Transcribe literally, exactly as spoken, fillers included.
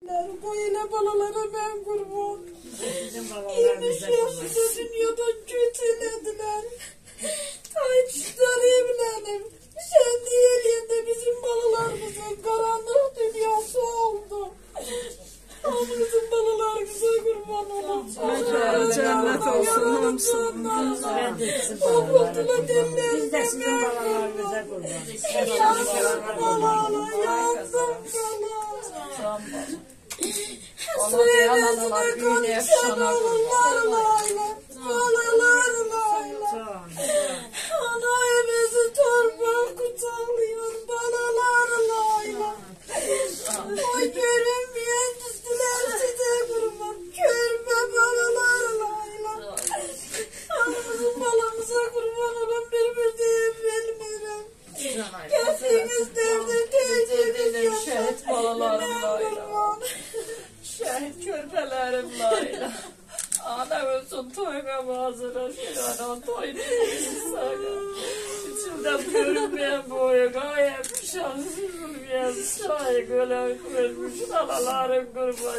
Böyle balalara ben kurban. yirmi beş yaşında dünyadan kötülediler. Tayyipçiler evlenim. Sen diyelim bizim balalarımızın karanlık dünyası oldu. Ama bizim balalarımıza kurban olun. Cennet olsun hamsın. Ben de sizin balalarınıza Biz de sizin balalarınıza kurban. Yazdım balala, yazdım bala. Ona analar büyüne yaşana kurban. Ana evimizi torba kucalıyor balalarlayla. O görünmeyen düzdüler size kurban. Görme balalarlayla. Anamızın balamıza kurban olan bir bir diye bilmiyorum. Kendiniz derdi teyzeniz Şehit balalarımlayla. Şehit körpelerimlayla. Ana ölsün toyma hazıra şirana toy sana. İçimden görünmeyen boyu gayet şanssız bir yer. Saygılar görmüş alalarım kurban.